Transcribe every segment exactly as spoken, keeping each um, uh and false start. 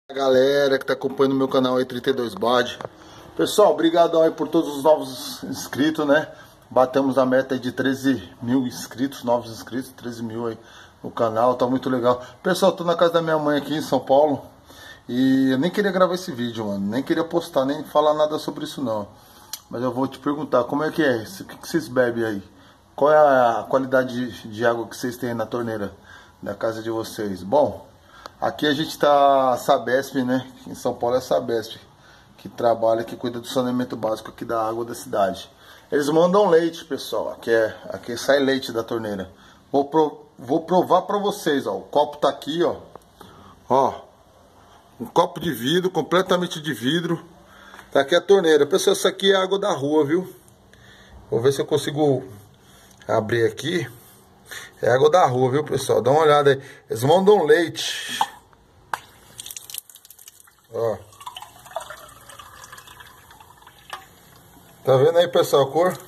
Galera que tá acompanhando o meu canal aí, trinta e dois Bode. Pessoal, obrigadão aí por todos os novos inscritos, né? Batemos a meta aí de treze mil inscritos, novos inscritos, treze mil aí no canal, tá muito legal. Pessoal, tô na casa da minha mãe aqui em São Paulo e eu nem queria gravar esse vídeo, mano. Nem queria postar, nem falar nada sobre isso não. Mas eu vou te perguntar, como é que é? O que, que vocês bebem aí? Qual é a qualidade de, de água que vocês têm aí na torneira da casa de vocês? Bom, aqui a gente tá a Sabesp, né? Em São Paulo é a Sabesp que trabalha, que cuida do saneamento básico aqui da água da cidade. Eles mandam leite, pessoal. Aqui, é, aqui sai leite da torneira. Vou, pro, vou provar pra vocês, ó. O copo tá aqui, ó. Ó. Um copo de vidro, completamente de vidro. Tá aqui a torneira. Pessoal, isso aqui é água da rua, viu? Vou ver se eu consigo abrir aqui. É água da rua, viu, pessoal? Dá uma olhada aí. Eles mandam leite. Ó. Tá vendo aí, pessoal, a cor?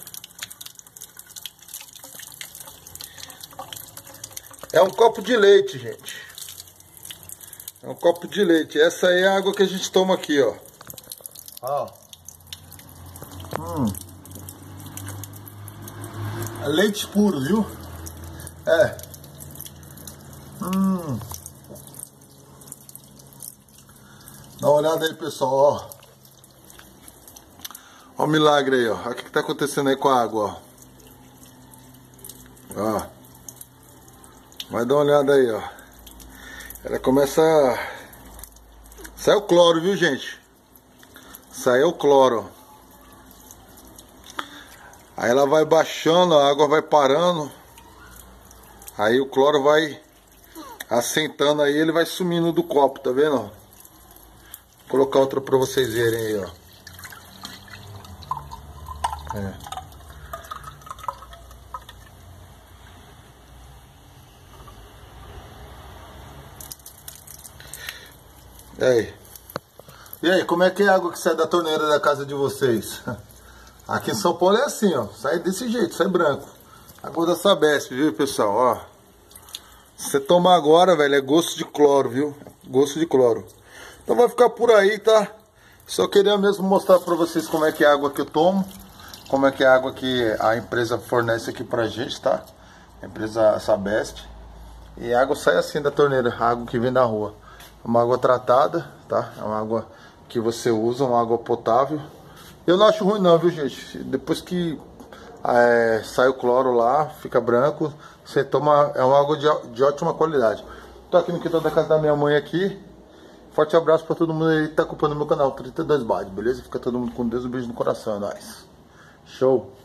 É um copo de leite, gente. É um copo de leite. Essa aí é a água que a gente toma aqui, ó. Ó. Hum. É leite puro, viu? É. Hum. Dá uma olhada aí, pessoal, ó. Ó o milagre aí, ó. Olha o que, que tá acontecendo aí com a água, ó. Ó. Vai dar uma olhada aí, ó. Ela começa a... Sai o cloro, viu, gente? Sai o cloro. Aí ela vai baixando, a água vai parando. Aí o cloro vai assentando aí, ele vai sumindo do copo, tá vendo? Vou colocar outra pra vocês verem aí, ó. É. E aí? E aí, como é que é a água que sai da torneira da casa de vocês? Aqui em São Paulo é assim, ó. Sai desse jeito, sai branco. Água da Sabesp, viu, pessoal? Ó. Se você tomar agora, velho, é gosto de cloro, viu? Gosto de cloro. Então vai ficar por aí, tá? Só queria mesmo mostrar pra vocês como é que é a água que eu tomo. Como é que é a água que a empresa fornece aqui pra gente, tá? A empresa Sabesp. E a água sai assim da torneira, a água que vem da rua. É uma água tratada, tá? É uma água que você usa, uma água potável. Eu não acho ruim não, viu, gente? Depois que é, sai o cloro lá, fica branco, você toma, é uma água de, de ótima qualidade. Tô aqui no quintal da casa da minha mãe aqui. Forte abraço pra todo mundo aí que tá acompanhando o meu canal, trinta e dois Bode, beleza? Fica todo mundo com Deus, um beijo no coração, é nóis. Show!